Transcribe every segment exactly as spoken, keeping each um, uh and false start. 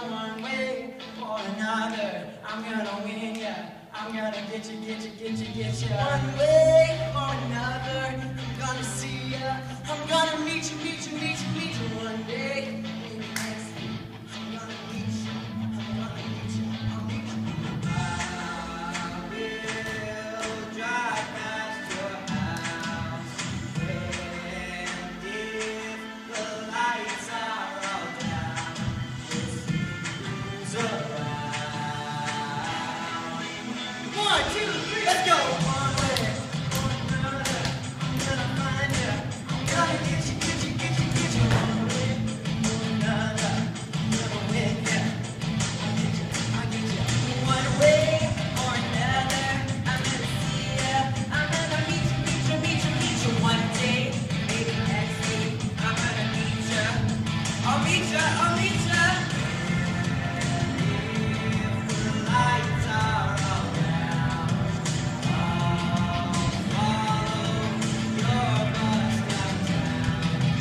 one way or another. I'm gonna win ya. I'm gonna get you, get you, get you, get you. One way or another, I'm gonna see ya. I'm gonna meet you, meet you, meet you, meet you one day. Maybe next week. I'm gonna meet you. I'm gonna meet you. I'll meet you. I will drive past your house. And if the lights are all down, we'll see who's around. One, two, three, let's go! One way or another, I'm gonna find ya. I'm gonna get you, get you, get you, get you. One way or another, I'm gonna win ya. I'll get you, I'll get you. One way or another, I'm gonna see ya. I'm gonna meet you, meet you, meet you, meet you. One day, maybe next week, I'm gonna meet ya. I'll meet ya, I'll meet ya. If the lights are all down, I'll follow your bus downtown.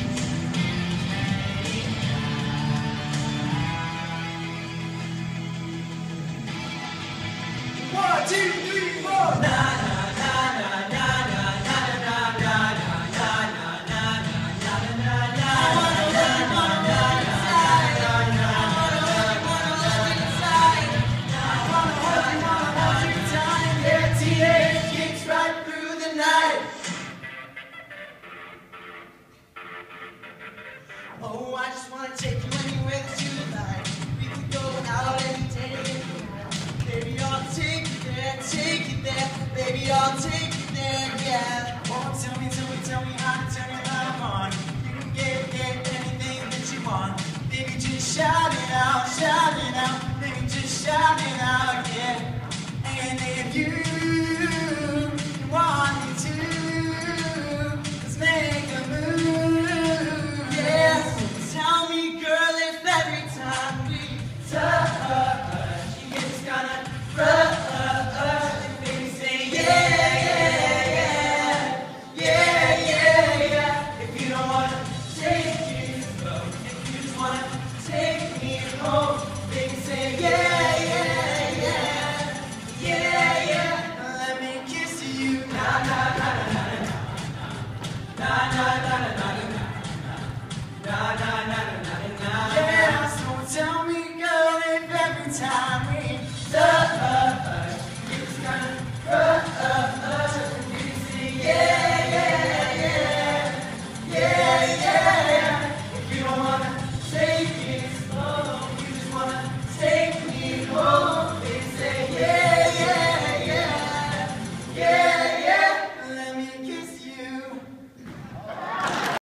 One, two, three, four. Na na na na na na na na na na na na na na na na. I wanna learn, wanna learn inside. I wanna learn, wanna learn inside. I wanna hold you, wanna hold you tight. Yeah, T H kicks right through the night. Oh, I just wanna take you anywhere that you like. We could go out any day, any night. Baby, I'll take you there, take you there. Baby, I'll take you there, yeah. Oh, tell me, tell me, tell me how to turn your life on. You can get, get anything that you want. Baby, just shout it out, shout it out. Baby, just shout it out, yeah. And if you want me to, let's make a move, yeah. Tell me, girl, if every time we touch, you just gonna rush. Baby, say yeah, yeah, yeah, yeah, yeah, yeah. If you don't wanna take me slow, if you just wanna take me home.